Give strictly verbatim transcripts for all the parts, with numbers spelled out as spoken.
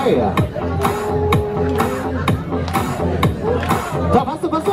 헤이. 자, 박수, 박수!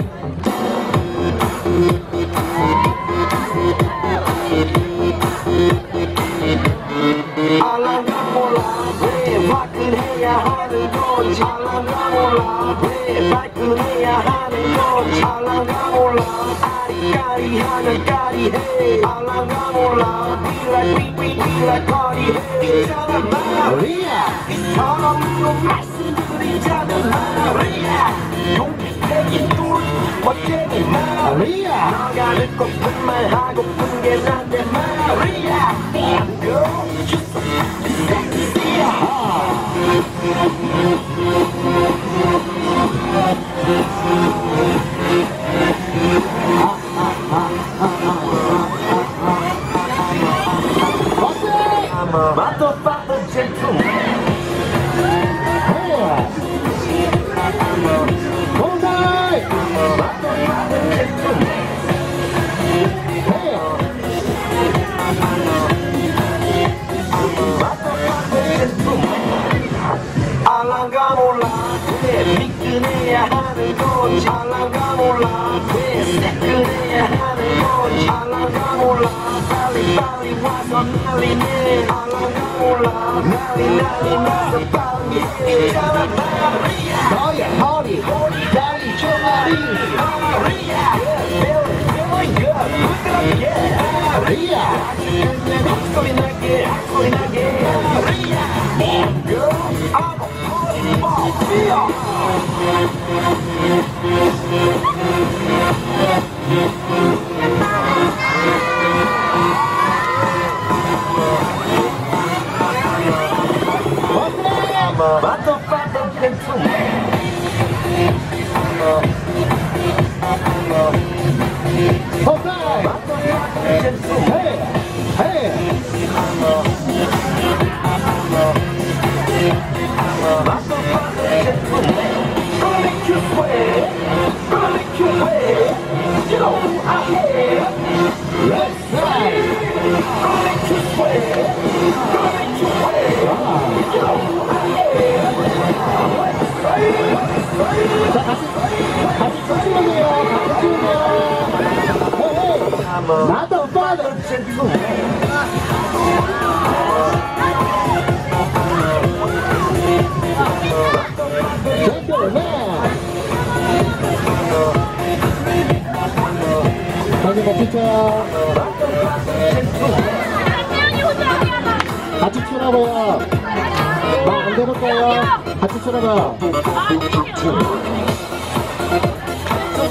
알랑가 몰라 왜 화끈해야 하는 건지 알랑가 몰라 왜 발끈해야 하는 건지 알랑가 몰라 아리까리하면 까리해 알랑가 몰라 We like we we we like party 있잖아 마리아 처음으로 말씀드리자면 마리아 용기내긴 뚫 멋쟁이 마리아 너가 듣고픈 말 하고픈 게 난데 마리아 Damn girl you're so sexy I'm a motherfucker gentleman 알랑가 몰라 왜 미끈해야 하는 건지 알랑가 몰라 왜 새끈해야 하는 건지 알랑가 몰라 빨리 빨리 와서 난리네 알랑가 몰라 난리 난리 나서 빨리 있잖아 마리아 너의 허리 달리 종아리 마리아 feeling good 부드럽게 마리아 소리 나게 소리 나게 마리아 Damn girl I'm a motherfucker gentleman Okay. Hey, hey. Gonna make you sweat, gonna make you wet. You know who I am. Let's ride. Gonna make you sweat, gonna make you wet. You know who I am. 자, 같이, 같이 춤추면요. 같이 춤으면. 헤이, 헤이. 나도 father gentleman. 저기 멋지죠? 같이 추라고요. 말 안 들을까요? 같이 추라고요.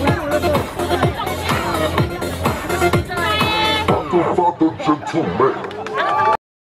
Motherfucker gentleman.